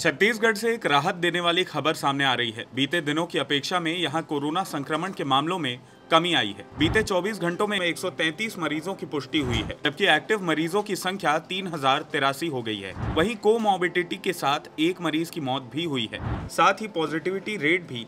छत्तीसगढ़ से एक राहत देने वाली खबर सामने आ रही है। बीते दिनों की अपेक्षा में यहां कोरोना संक्रमण के मामलों में कमी आई है। बीते 24 घंटों में 133 मरीजों की पुष्टि हुई है, जबकि एक्टिव मरीजों की संख्या 3083 हो गई है। वहीं कोमॉर्बिडिटी के साथ एक मरीज की मौत भी हुई है। साथ ही पॉजिटिविटी रेट भी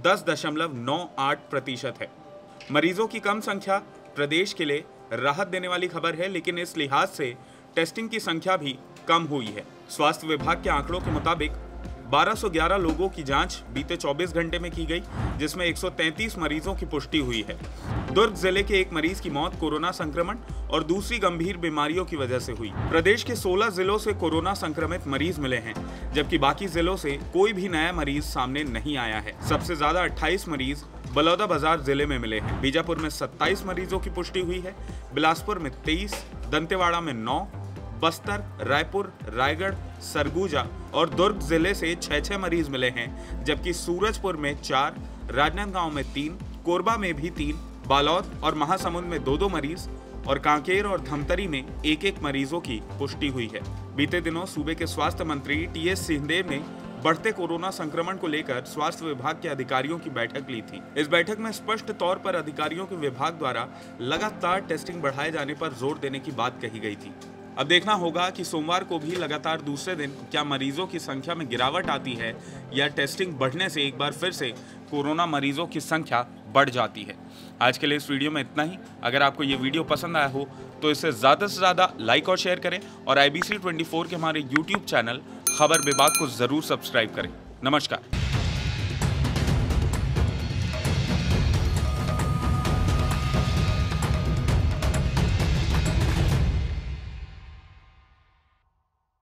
10.98% है। मरीजों की कम संख्या प्रदेश के लिए राहत देने वाली खबर है, लेकिन इस लिहाज से टेस्टिंग की संख्या भी कम हुई है। स्वास्थ्य विभाग के आंकड़ों के मुताबिक 1211 लोगों की जांच बीते 24 घंटे में की गई, जिसमें 133 मरीजों की पुष्टि हुई है। दुर्ग जिले के एक मरीज की मौत कोरोना संक्रमण और दूसरी गंभीर बीमारियों की वजह से हुई। प्रदेश के 16 जिलों से कोरोना संक्रमित मरीज मिले हैं, जबकि बाकी जिलों से कोई भी नया मरीज सामने नहीं आया है। सबसे ज्यादा 28 मरीज बलौदाबाजार जिले में मिले हैं। बीजापुर में 27 मरीजों की पुष्टि हुई है, बिलासपुर में 23, दंतेवाड़ा में 9, बस्तर, रायपुर, रायगढ़, सरगुजा और दुर्ग जिले से 6 मरीज मिले हैं, जबकि सूरजपुर में 4, राजनांदगांव में 3, कोरबा में भी 3, बालोद और महासमुंद में 2 मरीज और कांकेर और धमतरी में 1 मरीजों की पुष्टि हुई है। बीते दिनों सूबे के स्वास्थ्य मंत्री टीएस सिंहदेव ने बढ़ते कोरोना संक्रमण को लेकर स्वास्थ्य विभाग के अधिकारियों की बैठक ली थी। इस बैठक में स्पष्ट तौर पर अधिकारियों के विभाग द्वारा लगातार टेस्टिंग बढ़ाए जाने पर जोर देने की बात कही गई थी। अब देखना होगा कि सोमवार को भी लगातार दूसरे दिन क्या मरीजों की संख्या में गिरावट आती है या टेस्टिंग बढ़ने से एक बार फिर से कोरोना मरीजों की संख्या बढ़ जाती है। आज के लिए इस वीडियो में इतना ही। अगर आपको ये वीडियो पसंद आया हो तो इसे ज़्यादा से ज़्यादा लाइक और शेयर करें और IBC 24 के हमारे YouTube चैनल खबर विभाग को ज़रूर सब्सक्राइब करें। नमस्कार।